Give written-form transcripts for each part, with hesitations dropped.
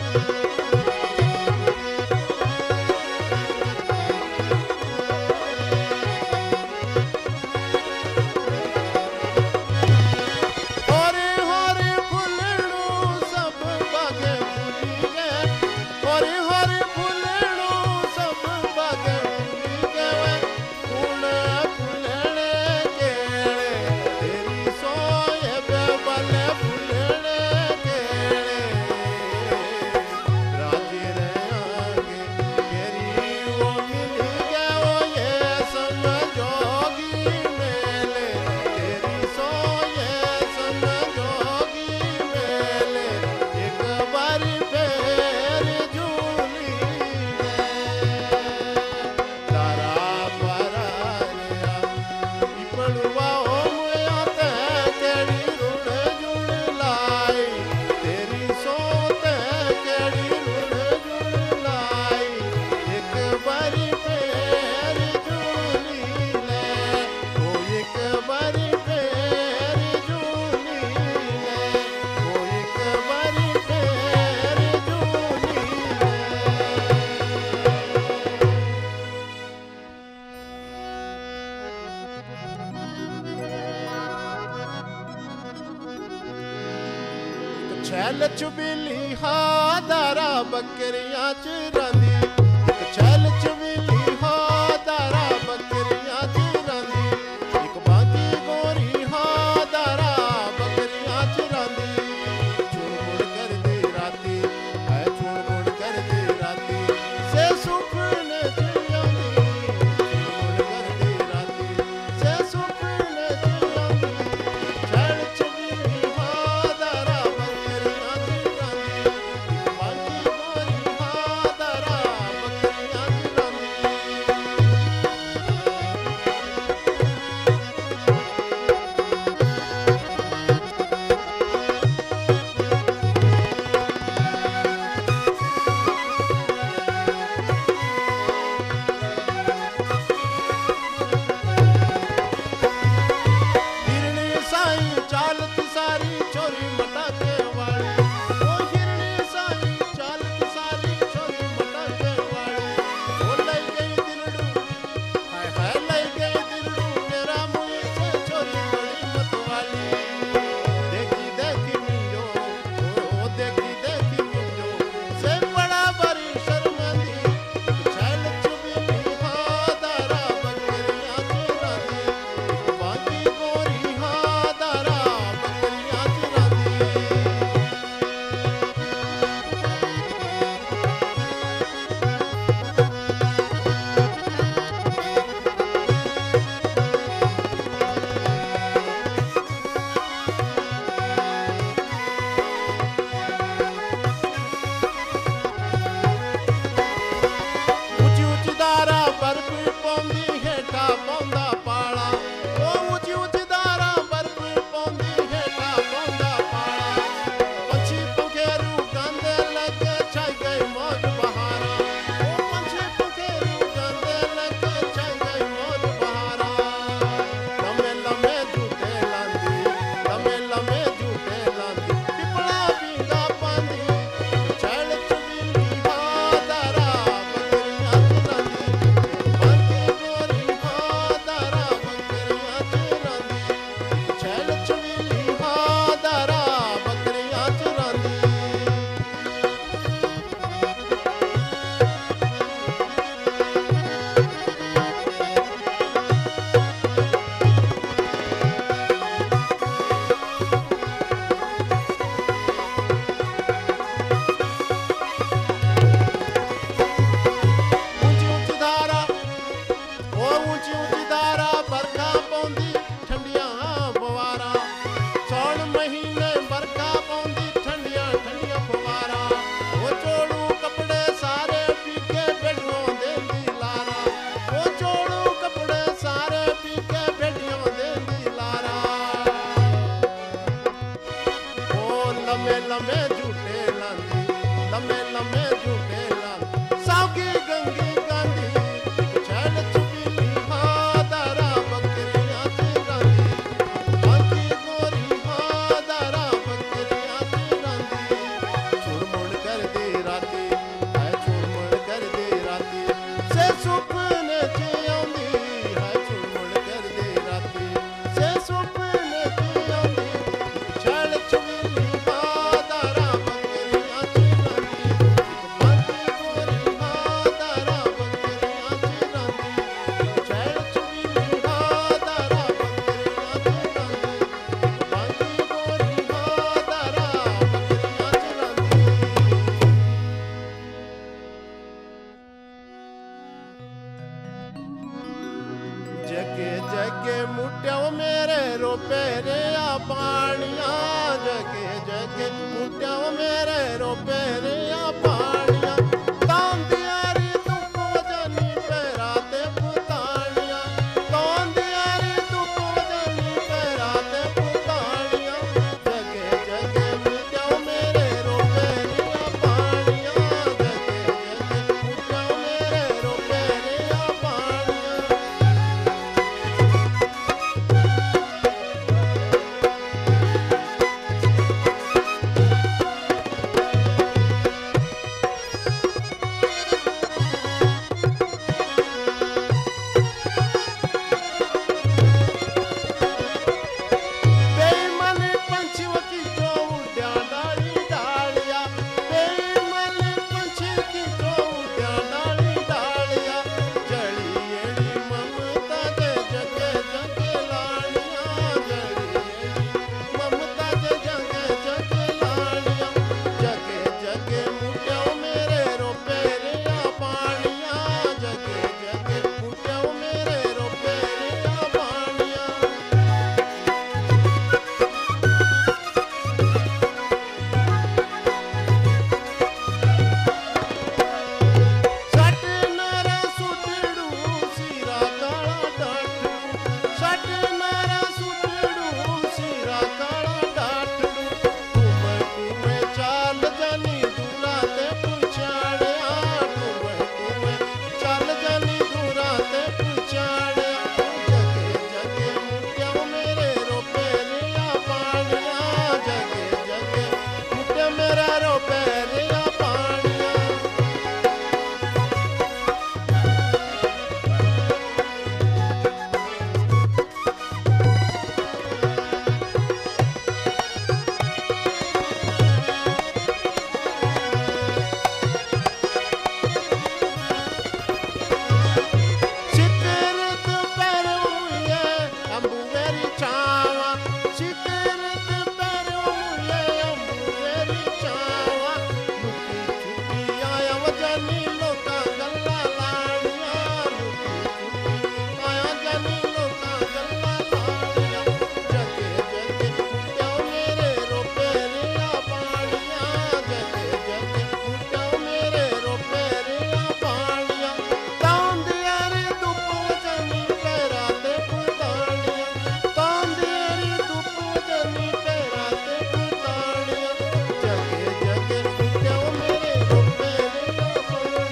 छैल चुबीली हादारा बकरियां चरांदी, एक छैल चुबीली हादारा बकरियां चरांदी, एक बाकी गोरी हादारा बकरियां चरांदी। चुड़ कर दी राती है चुड़ कर दी राती से सुपने चुयानी, चुड़ कर दी राती से सुपने चुयानी। छैल चुबीली हादारा बकरियां चरांदी, एक बाकी गोरी हादारा बकरियां चरांदी। जगे मुट्याओ मेरे रोपे रे आ पानिया जगे जगे मुट्याओ मेरे रोपे रे आ पानिया तांदियारी धुप वजनी पैरा ते पुतानिया तांदियारी धुप वजनी पैरा ते पुतानिया जगे जगे मुट्याओ मेरे रोपे रे आ पानिया जगे जगे मुट्याओ मेरे रोपे रे आ पानिया बेईमानी पंछी की जो उड्या डाली डालिया बेईमानी पंछी की जो उड्या डाली डालिया जड़ी एड़ी ममता दे जगे जगे लाड़िया जड़ी एड़ी ममता दे जगे जगे लाड़िया जगे जगे मुट्याओ मेरे रोपे रे आ पानिया जगे जगे मुट्याओ मेरे रोपे रे आ पानिया सट नारा सुटड़ू सिरा काला डाटड़ू सट नारा सुटड़ू सिरा काला डाटड़ू घूमे चाल जानी दूरा ते पुछाड़िया घूमे चाल जानी दूरा ते पुछाड़िया जगे जगे मुट्याओ मेरे रोपे रे आ पानिया जगे जगे मुट्या मेरा रोपे रे आ पानिया Sikirut peruye ambuveri chawa Sikirut peruye ambuveri chawa Luki chupi aya wajani loka galla laadiya Luki chupi aya jani loka galla laadiya Jage jage muट्याओ मेरे रोपे रे आ पानिया जगे जगे मुट्याओ मेरे रोपे रे आ पानिया तांदियारी धुप वजनी पैरा ते पुतानिया तांदियारी धुप वजनी पैरा ते पुतानिया जगे जगे मुट्याओ मेरे रोपे रे आ पानिया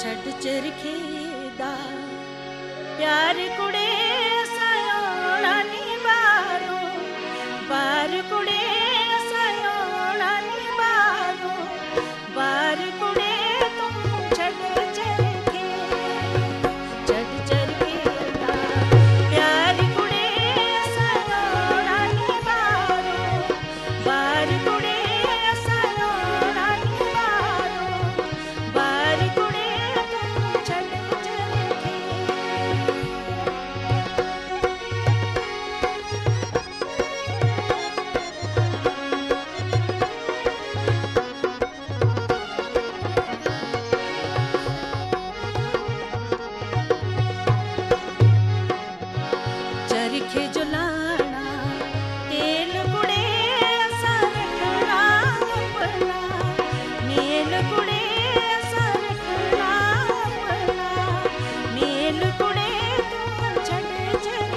छड़ चरखेदा प्यार कुड़े सयोना निबारो बार कुड़े सयोना निबारो बार कुड़े तुम छड़ चरखे प्यार कुड़े सयोना निबारो बार कुड़े सयोना निबारो बार कुड़े तुम छड़ चरखे चरखे जो लाना तेल कुड़े सरखना अपना मेल कुड़े सरखना अपना मेल कुड़े तुम छड़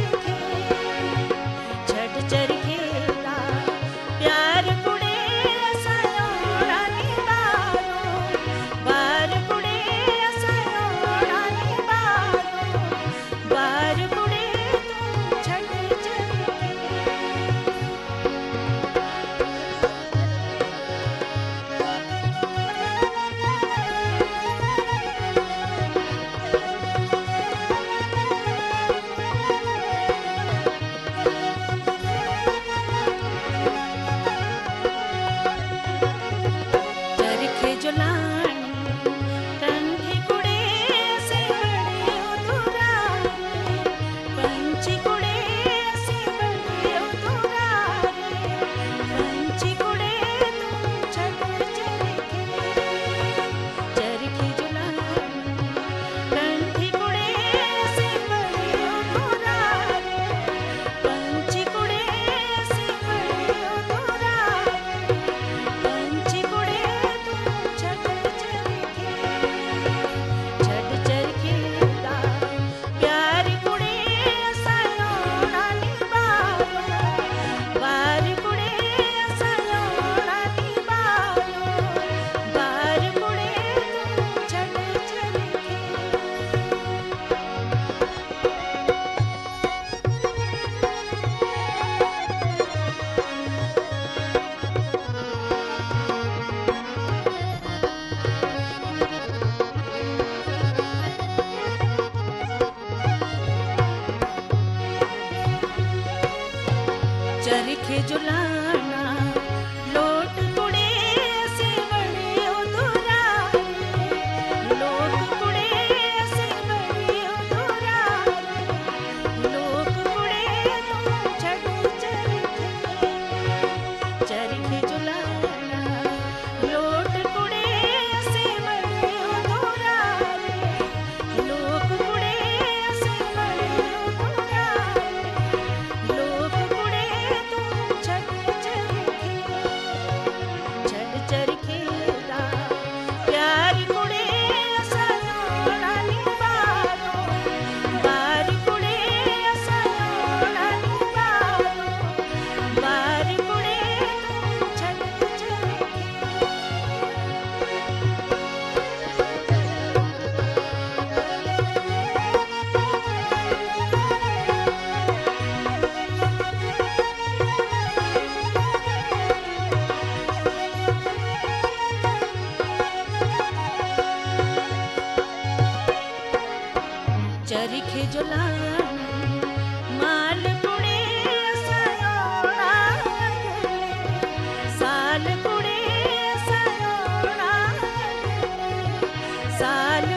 चरखेदा प्यार कुड़े सयोना निबारो बार कुड़े सयोना निबारो बार कुड़े तुम छड़ चरखे चरखे जो लानी कंठी कुड़े से बड़े उदुरारे पंछी कुड़े से बड़े उदुरारे पंछी कुड़े तुम छड़ चरखे चरखे जो लानी कंठी कुड़े से बड़े उदुरारे पंछी कुड़े से बड़े उदुरारे पंछी कुड़े तुम छड़ चरखेदा प्यार कुड़े सयोना निबारो बार कुड़े सयोना निबारो बार कुड़े तुम छड़ चरखे चरखे जो लाना लोट कुड़े से बड़े उदुरारे लोक कुड़े से बड़े उदुरारे लोक कुड़े तुम छड़ चरखे चरखे जो लाना लोट कुड़े से बड़े उदुरारे लोक कुड़े से बड़े उदुरारे लोक कुड़े तुम छड़ चरखेदा प्यार कुड़े सयोना निबारो बार कुड़े सयोना निबारो बार कुड़े तुम छड़ चरखे चरखे जो लानी माल कुड़े सयोना गले साल कुड़े सयोना गले साल